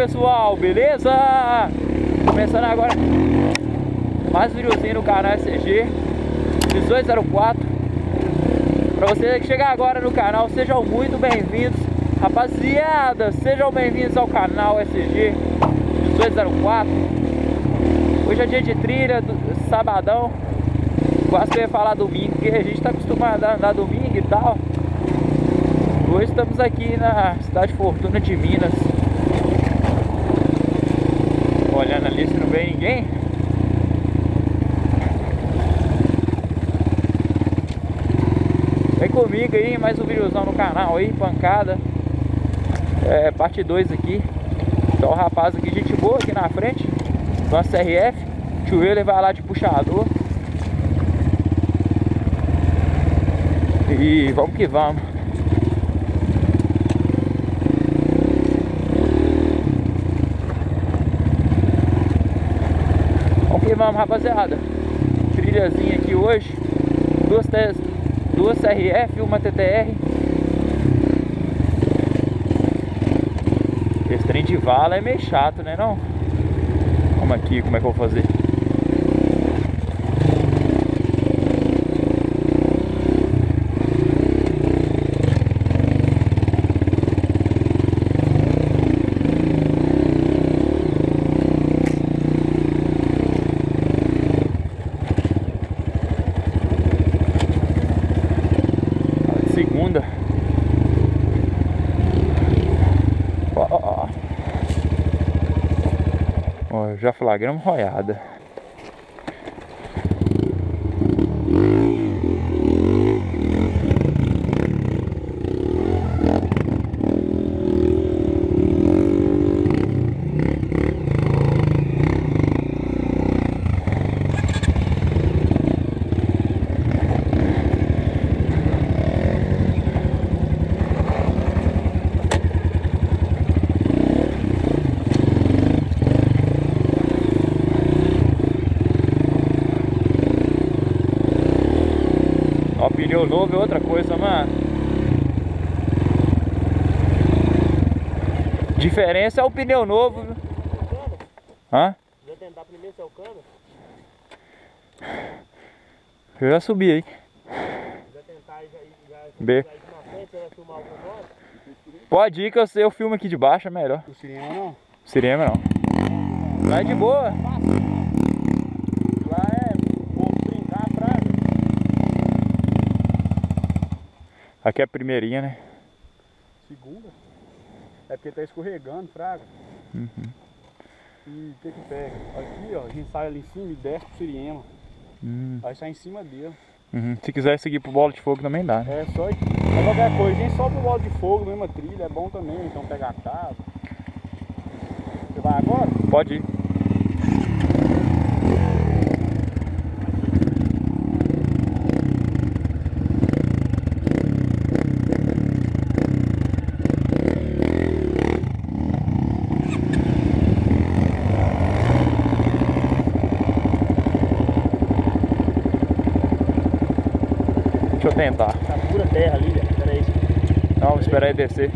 pessoal, beleza? Começando agora mais um videozinho no canal SCG 1804. Para você que chegar agora no canal, sejam muito bem-vindos. Rapaziada, sejam bem-vindos ao canal SCG 1804. Hoje é dia de trilha, sabadão. Quase que eu ia falar domingo, porque a gente tá acostumado a andar domingo e tal. Hoje estamos aqui na cidade Fortuna de Minas. Olhando ali se não vem ninguém. Vem comigo aí, mais um videozão no canal aí, pancada. Parte 2 aqui. Então o rapaz aqui, gente boa aqui na frente. Nosso CRF. Tio Euler vai lá de puxador. E vamos que vamos. Vamos, rapaziada, trilhazinha aqui hoje, duas CRF e uma TTR. Esse trem de vala é meio chato, né não? Vamos aqui, como é que eu vou fazer? Já flagramos roiada. Pneu novo é outra coisa, mano. Diferença é o pneu novo, viu? Hã? Já tentar primeiro seu cano? Eu já subi aí. Já tentar B. de uma frente, você vai filmar algum modo? Pode ir que eu filmo aqui de baixo, é melhor. O Siriema não? Siriema não. Lá é de boa. Lá é brincar, praga. Aqui é a primeirinha, né? Segunda? É porque tá escorregando, fraga. Uhum. E o que que pega? Aqui, ó, a gente sai ali em cima e desce pro Siriema. Aí sai em cima dele. Se quiser seguir pro Bola de Fogo também dá, né? É só aqui. É qualquer coisa, a gente sobe pro Bola de Fogo, mesma trilha, é bom também, então pegar a casa. Você vai agora? Pode ir. Deixa eu tentar. Tá pura terra ali, velho. Pera aí. Não, vou esperar ele descer.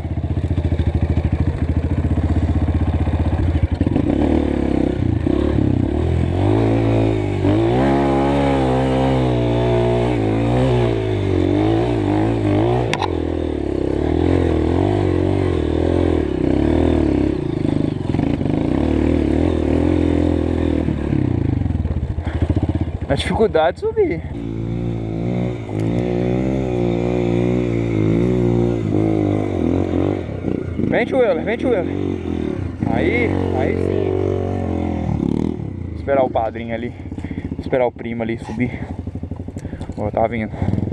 A dificuldade de subir. Vem, tio Euler, vem, tio Euler. Aí sim. Vou esperar o padrinho ali. Vou esperar o primo ali subir. Ó, tá vindo.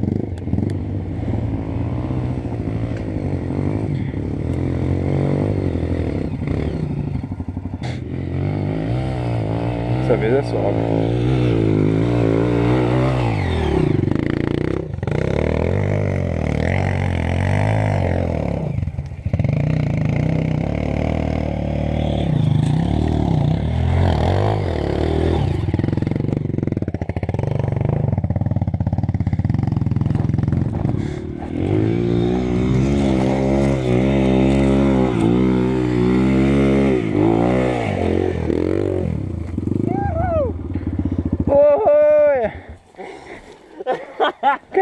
Dessa vez é sobe.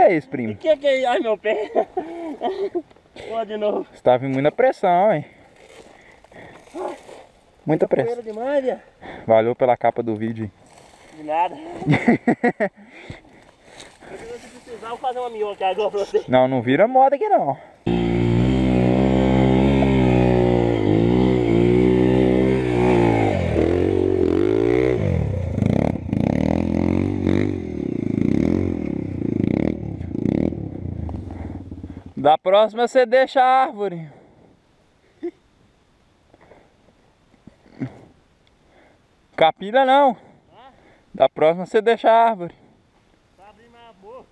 é isso, primo? O que é isso? Ai, meu pé. Vou de novo. Você tá vindo muita pressão, hein? Muita pressão. Poeira demais, viado. Valeu pela capa do vídeo. De nada. Se precisar, eu vou fazer uma minhoca agora pra você. Não, não vira moda aqui não. Da próxima você deixa a árvore. Capina não. Da próxima você deixa a árvore. Tá abrindo minha boca.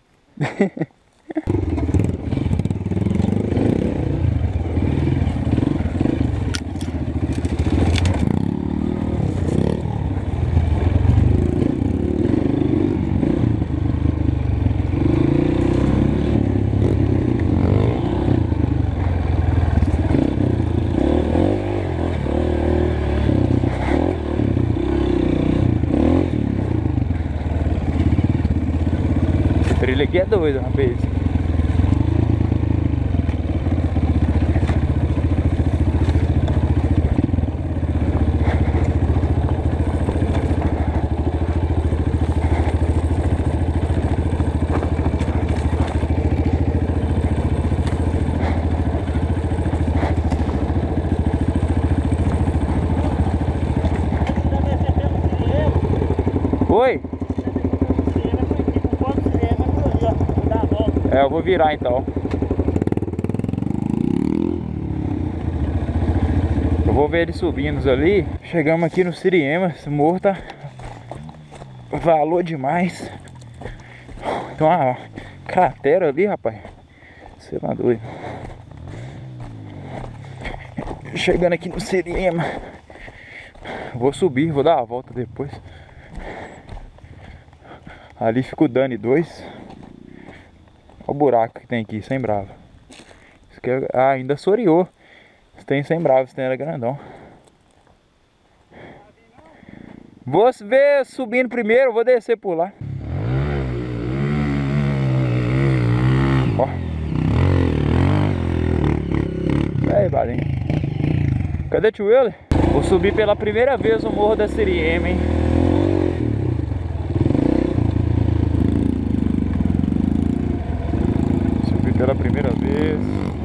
Esse trilho aqui é doido, rapaz. Oi? É, eu vou virar então. Eu vou ver eles subindo ali. Chegamos aqui no Siriema. Esse morro tá valor demais. Tem uma cratera ali, rapaz. Você tá doido. Chegando aqui no Siriema. Vou subir, vou dar uma volta depois. Ali fica o Dani 2. Olha o buraco que tem aqui, sem bravo. Isso aqui é... Ah, ainda soreou. Se tem sem bravo, se tem era grandão. Vou ver subindo primeiro, vou descer por lá. Ó. Aí, valinho. Cadê o tio Euler? Vou subir pela primeira vez o Morro da Siriema, hein? Subir pela primeira vez.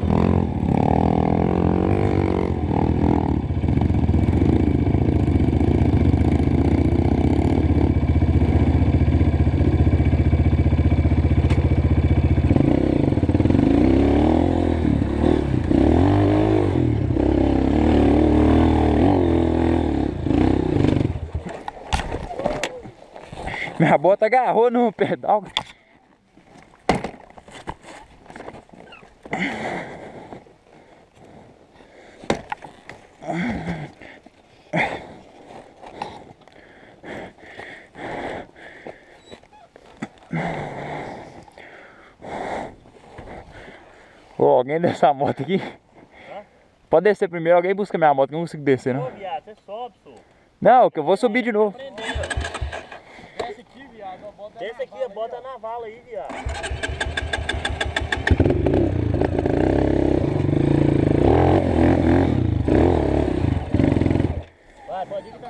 Minha bota agarrou no pedal. Ô, alguém dessa moto aqui? Hã? Pode descer primeiro, alguém busca minha moto, que eu não consigo descer, Ô, não. viado, você sobe, sô. Não, que eu vou subir de novo. Desce aqui, viado. Bota Desce aqui, bota na vala aí, viado. Vai, pode ir que tá.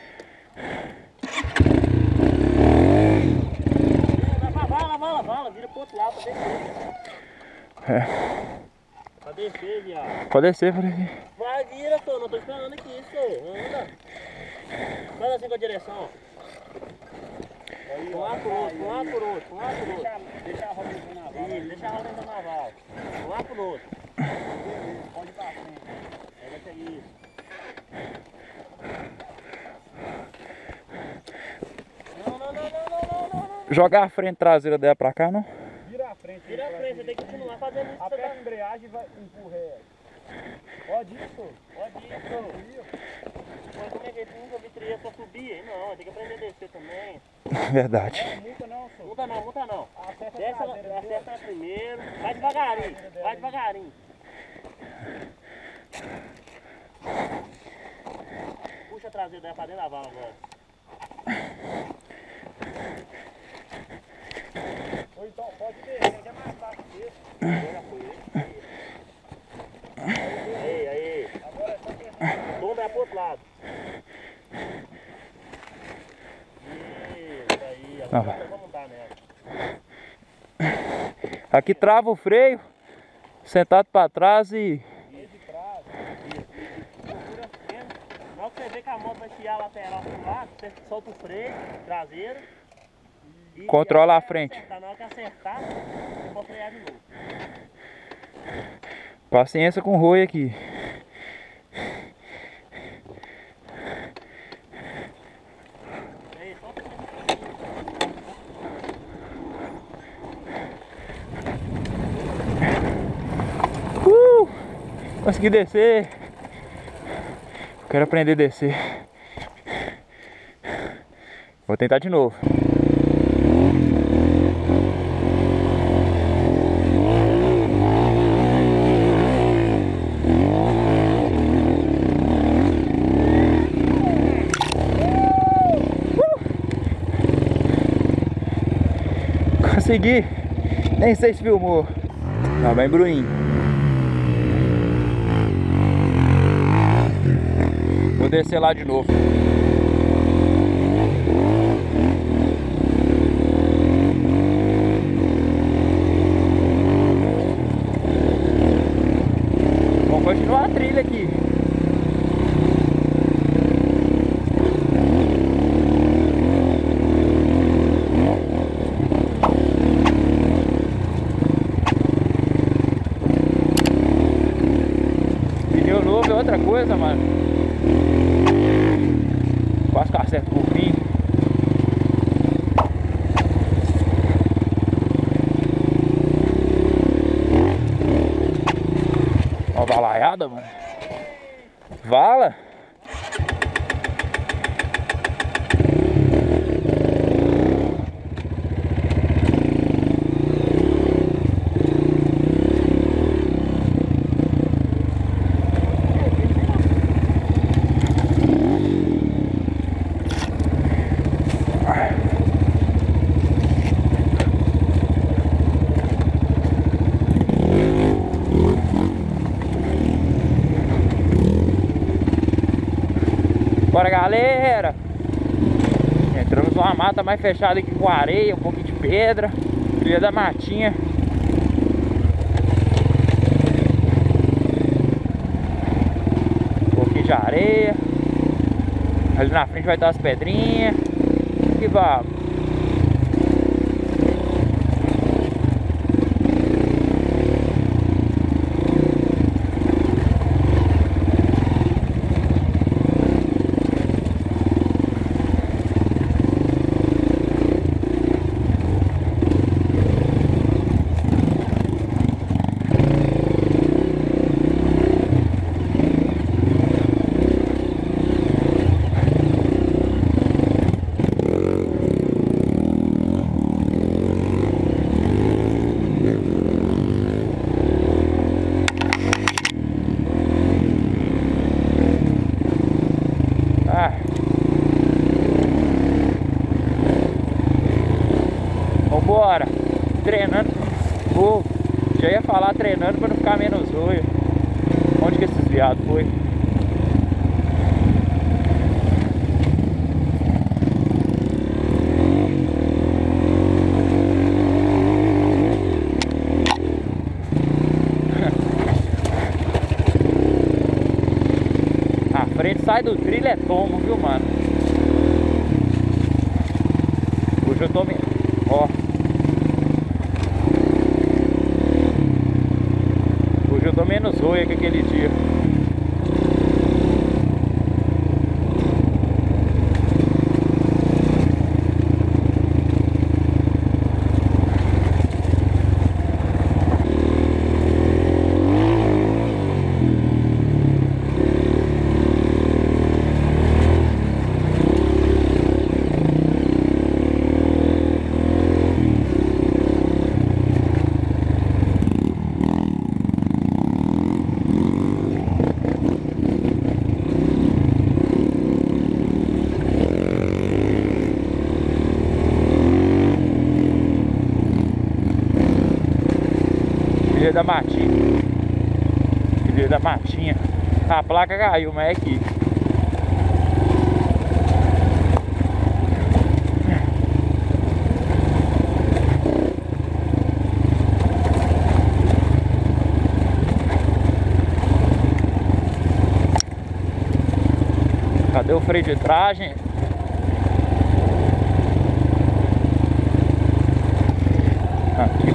Vai pra vala, vira pro outro lado pra descer. É. Pra descer, viado. Pode descer, pode descer. Vai, vira, sô, não tô esperando aqui, sô. Anda. Faz assim com a direção, ó. Aí, um lado pro outro, um lado pro outro, um lado pro outro. Deixa a roda entrar na vala. Isso, deixa a roda entrar na vala. Um lado pro outro. Pode ir pra frente. Aí vai ser isso. Não. Jogar a frente traseira dela pra cá, não? Vira a frente. Vira a frente, você tem que continuar fazendo isso. Aperta a embreagem e vai empurra ela. Pode ir, sô. Pode ir, sô. Mas como é que nunca vi trilha pra subir? Aí não, tem que aprender a descer também. Verdade. Não multa não, sô. Multa não. Acerta a Desce traseira dele. ela primeiro. Vai devagarinho. Puxa a traseira dela pra dentro da vala agora. Ou então pode descer, que é mais fácil desse. Já foi. Aí. Agora é só que o tombo é pro outro lado. Isso aí, agora vamos dar nela. Aqui trava o freio, sentado para trás e... Na hora que você vê que a moto vai tirar a lateral pro lado, você solta o freio traseiro e controla a frente. na hora que acertar, você pode frear de novo. Paciência com o Rui aqui. Aí, solta o Consegui descer. Quero aprender a descer. Vou tentar de novo. Consegui. Nem sei se filmou. Tá bem, Bruninho. Vou descer lá de novo. Vamos continuar a trilha aqui. Pneu novo é outra coisa, mano. Quase que acerta o fim. Ó, balaiada, mano. Vala. Bora, galera! Entramos numa mata mais fechada aqui com areia, um pouquinho de pedra, trilha da matinha. Um pouquinho de areia. Ali na frente vai estar as pedrinhas. E vamos. Vambora, treinando. Já ia falar treinando pra não ficar menos ruim. Onde que esses viados foi? A frente sai do trilho é tombo, viu, mano? Hoje eu tô me... Ó. Hoje eu tô menos roia que aquele dia. Filha da Matinha. Filha da Matinha. A placa caiu, mas é aqui. Cadê o freio de trás, gente? Aqui.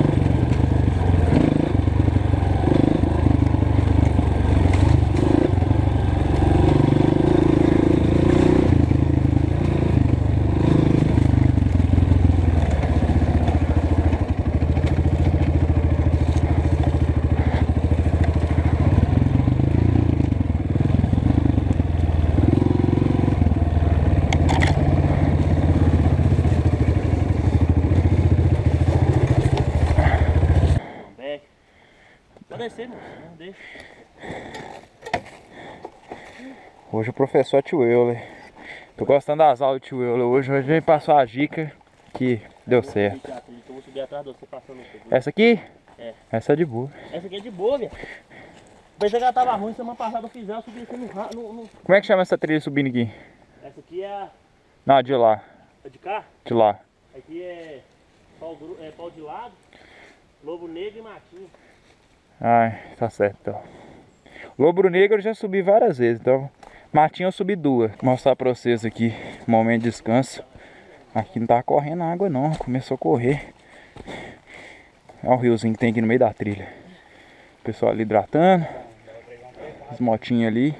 Descer, moço. Não deixa. Hoje o professor é tio Euler. Tô gostando das aulas do tio Euler. Hoje a gente passou a dica que deu certo. Eu vou subir atrás de você passando. Essa aqui? É. Essa é de boa. Essa aqui é de boa, velho. Pensei que ela tava ruim, semana passada eu fiz ela, subi aqui no... Como é que chama essa trilha subindo aqui? Essa aqui é a... Não, de lá. É de cá? De lá. Aqui é pau de lado, lobo negro e matinho. Ai, tá certo então. Lobo negro eu já subi várias vezes, então. Matinho eu subi duas. Vou mostrar pra vocês aqui, momento de descanso. Aqui não tá correndo água não, começou a correr. Olha o riozinho que tem aqui no meio da trilha. O pessoal ali hidratando. As motinhas ali.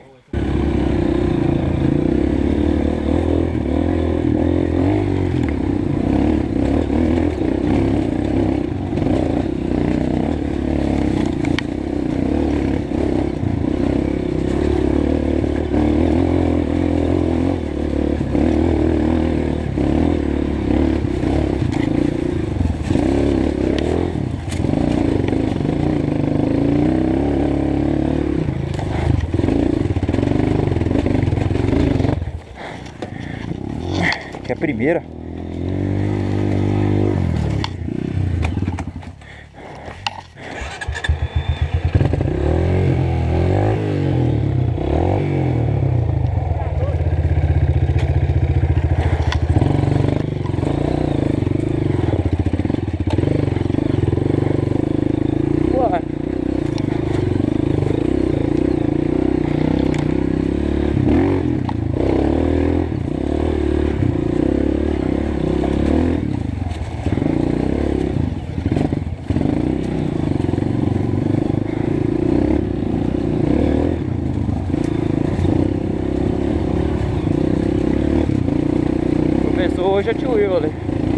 Que é a primeira. Hoje é tio Euler.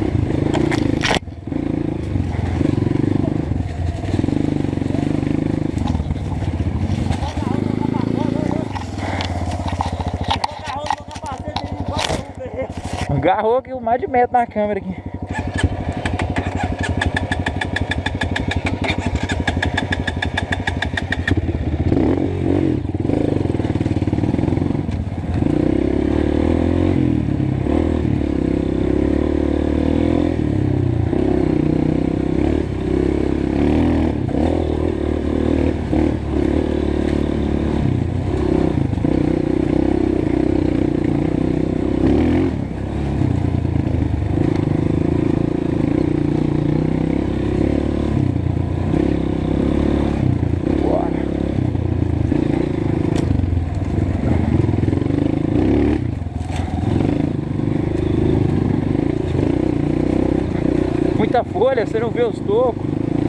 Agarrou aqui o mais de metro na câmera aqui. Muita folha, você não vê os tocos.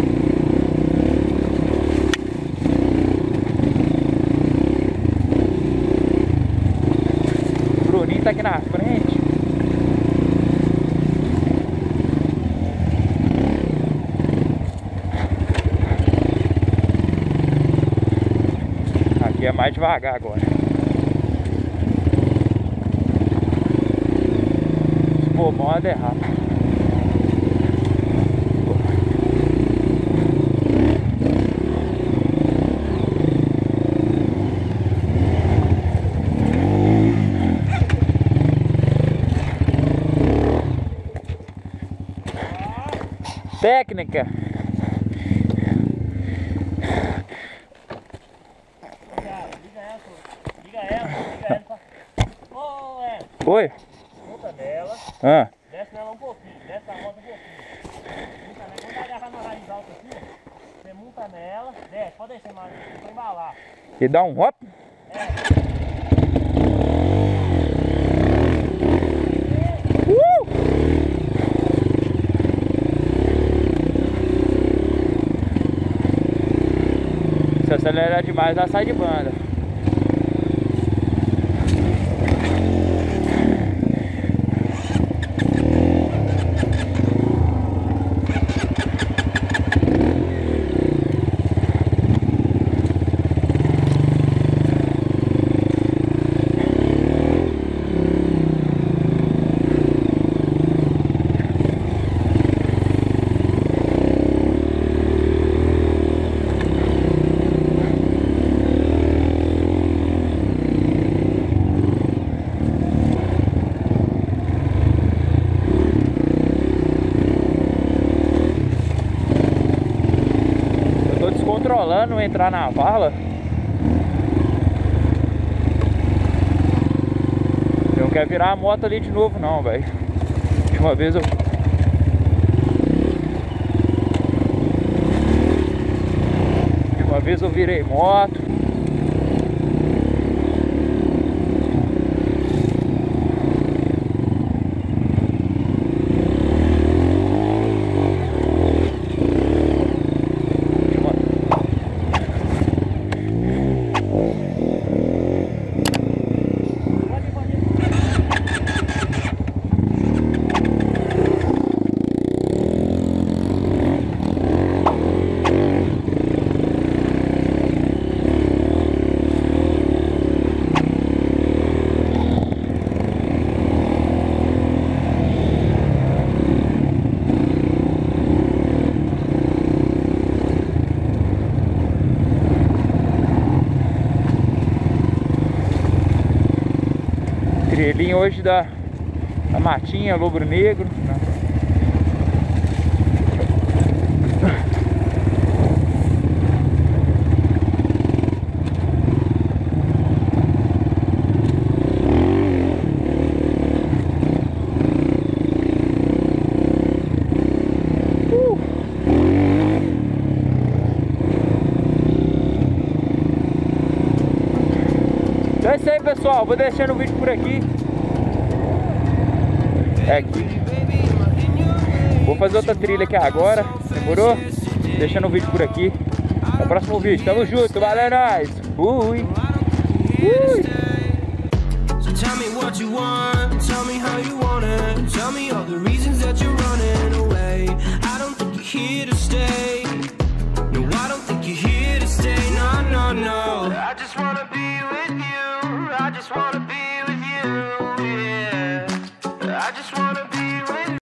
O Bruninho tá aqui na frente. Aqui é mais devagar agora. Se for bom, é derrapa. Técnica. Oi? Monta nela. Ah. Desce nela um pouquinho. Desce a roda um pouquinho. Monta nela. Quando vai agarrar na raiz alta assim, ó, você monta nela. Desce. Pode descer mais. Pra embalar. E dá um hop? Se acelerar demais, ela sai de banda. Controlando entrar na vala. Eu não quero virar a moto ali de novo não, velho. De uma vez eu virei moto. Trilhinho hoje da Matinha, Lobo Negro. Então é isso aí, pessoal, vou deixando o vídeo por aqui. Vou fazer outra trilha aqui agora, demorou? Deixando o vídeo por aqui. Até o próximo vídeo, tamo junto, valeu, nóis! Fui! Fui!